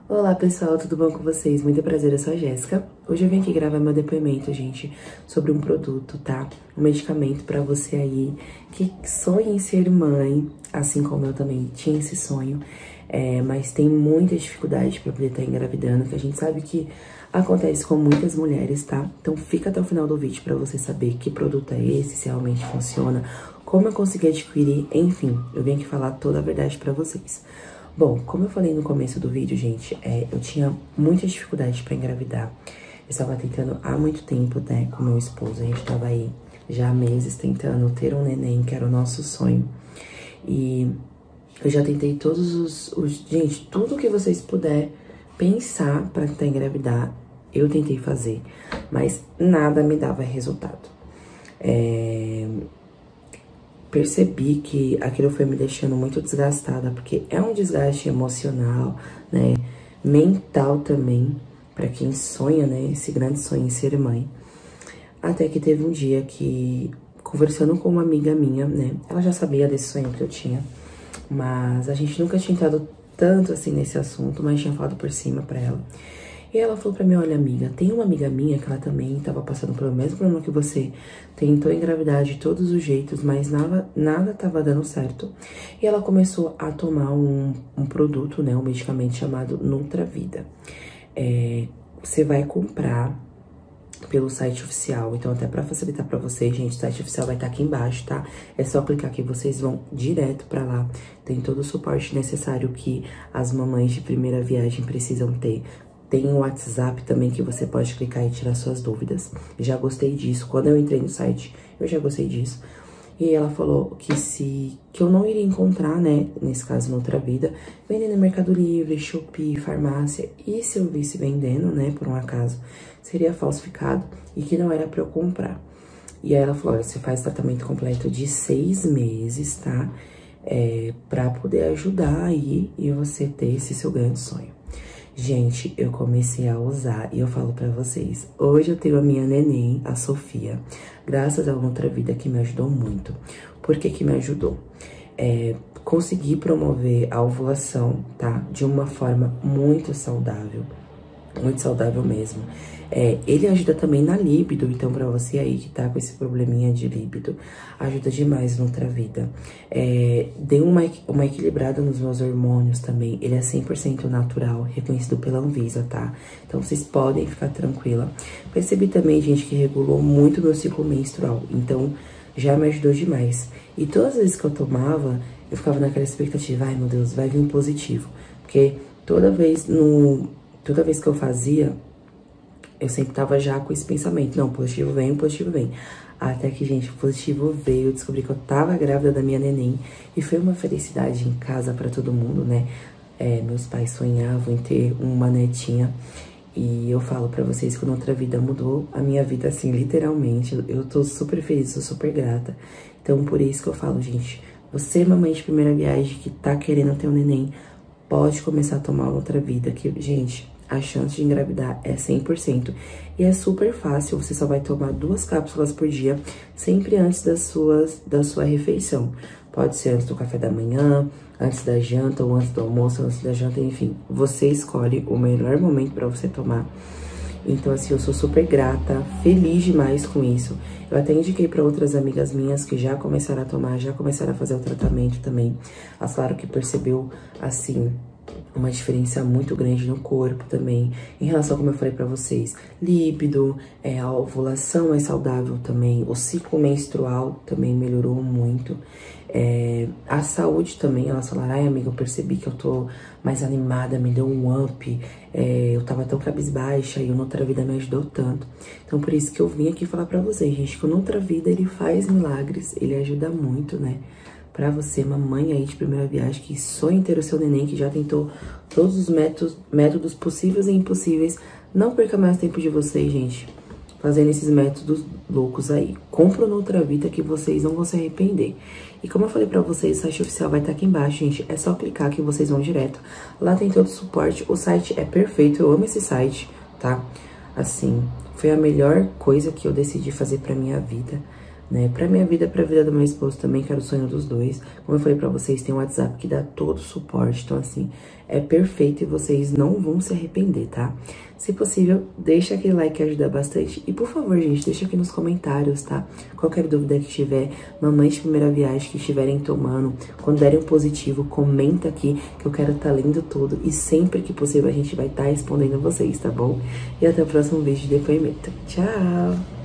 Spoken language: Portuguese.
Olá pessoal, tudo bom com vocês? Muito prazer, eu sou a Jéssica. Hoje eu vim aqui gravar meu depoimento, gente, sobre um produto, tá? Um medicamento pra você aí que sonha em ser mãe, assim como eu também tinha esse sonho, mas tem muita dificuldade pra poder estar engravidando, que a gente sabe que acontece com muitas mulheres, tá? Então fica até o final do vídeo pra você saber que produto é esse, se realmente funciona, como eu consegui adquirir, enfim, eu vim aqui falar toda a verdade pra vocês. Bom, como eu falei no começo do vídeo, gente, eu tinha muita dificuldade pra engravidar. Eu estava tentando há muito tempo, né, com meu esposo. A gente tava aí já há meses tentando ter um neném, que era o nosso sonho. E eu já tentei todos gente, tudo que vocês puderem pensar pra tentar engravidar, eu tentei fazer. Mas nada me dava resultado. Percebi que aquilo foi me deixando muito desgastada, porque é um desgaste emocional, né, mental também, pra quem sonha, né, esse grande sonho em ser mãe. Até que teve um dia que, conversando com uma amiga minha, né, ela já sabia desse sonho que eu tinha, mas a gente nunca tinha entrado tanto assim nesse assunto, mas tinha falado por cima pra ela. E ela falou pra mim, olha amiga, tem uma amiga minha que ela também tava passando pelo mesmo problema que você, tentou engravidar de todos os jeitos, mas nada tava dando certo. E ela começou a tomar um produto, né, um medicamento chamado Nutravida. Você vai comprar pelo site oficial, então até pra facilitar pra vocês, gente, o site oficial vai estar aqui embaixo, tá? É só clicar que vocês vão direto pra lá. Tem todo o suporte necessário que as mamães de primeira viagem precisam ter. Tem um WhatsApp também que você pode clicar e tirar suas dúvidas. Já gostei disso. Quando eu entrei no site, eu já gostei disso. E ela falou que eu não iria encontrar, né, nesse caso, Nutravida, vendendo no Mercado Livre, Shopee, farmácia. E se eu visse vendendo, né, por um acaso, seria falsificado e que não era pra eu comprar. E aí ela falou, olha, você faz tratamento completo de 6 meses, tá? Pra poder ajudar aí e você ter esse seu grande sonho. Gente, eu comecei a usar e eu falo pra vocês, hoje eu tenho a minha neném, a Sofia, graças a outra vida que me ajudou muito. Por que que me ajudou? Consegui promover a ovulação, tá? De uma forma muito saudável mesmo. Ele ajuda também na líbido, então pra você aí que tá com esse probleminha de líbido, ajuda demais no Nutravida. Deu uma equilibrada nos meus hormônios também, ele é 100% natural, reconhecido pela Anvisa, tá? Então vocês podem ficar tranquila. Percebi também, gente, que regulou muito meu ciclo menstrual, então já me ajudou demais. E todas as vezes que eu tomava, eu ficava naquela expectativa, ai meu Deus, vai vir um positivo. Porque toda vez que eu fazia, eu sempre tava já com esse pensamento, não, positivo vem, positivo vem. Até que, gente, o positivo veio, eu descobri que eu tava grávida da minha neném. E foi uma felicidade em casa pra todo mundo, né? Meus pais sonhavam em ter uma netinha. E eu falo pra vocês que outra vida mudou a minha vida, assim, literalmente. Eu tô super feliz, sou super grata. Então, por isso que eu falo, gente, você, mamãe de primeira viagem, que tá querendo ter um neném, pode começar a tomar outra vida, que, gente, a chance de engravidar é 100%. E é super fácil, você só vai tomar 2 cápsulas por dia, sempre antes da sua refeição. Pode ser antes do café da manhã, antes da janta, ou antes do almoço, antes da janta, enfim. Você escolhe o melhor momento pra você tomar. Então, assim, eu sou super grata, feliz demais com isso. Eu até indiquei pra outras amigas minhas que já começaram a tomar, já começaram a fazer o tratamento também. Elas falaram que percebeu, assim, uma diferença muito grande no corpo também. Em relação, como eu falei pra vocês, líbido, a ovulação é saudável também. O ciclo menstrual também melhorou muito. A saúde também, elas falaram, ai amiga, eu percebi que eu tô mais animada, me deu um up. Eu tava tão cabisbaixa e o Nutravida me ajudou tanto. Então, por isso que eu vim aqui falar pra vocês, gente, que o Nutravida, ele faz milagres, ele ajuda muito, né? Pra você, mamãe aí de primeira viagem, que sonha em ter o seu neném, que já tentou todos os métodos possíveis e impossíveis. Não perca mais tempo de vocês, gente, fazendo esses métodos loucos aí. Compra o Nutravida que vocês não vão se arrepender. E como eu falei pra vocês, o site oficial vai estar aqui embaixo, gente. É só clicar que vocês vão direto. Lá tem todo o suporte. O site é perfeito, eu amo esse site, tá? Assim, foi a melhor coisa que eu decidi fazer pra minha vida. né? Pra minha vida, pra vida do meu esposo também, que era o sonho dos dois. Como eu falei pra vocês, tem um WhatsApp que dá todo o suporte, então assim, é perfeito e vocês não vão se arrepender, tá? Se possível, deixa aquele like que ajuda bastante. E por favor, gente, deixa aqui nos comentários, tá? Qualquer dúvida que tiver, mamães de primeira viagem que estiverem tomando, quando derem um positivo, comenta aqui que eu quero estar lendo tudo. E sempre que possível a gente vai estar respondendo vocês, tá bom? E até o próximo vídeo de depoimento. Tchau!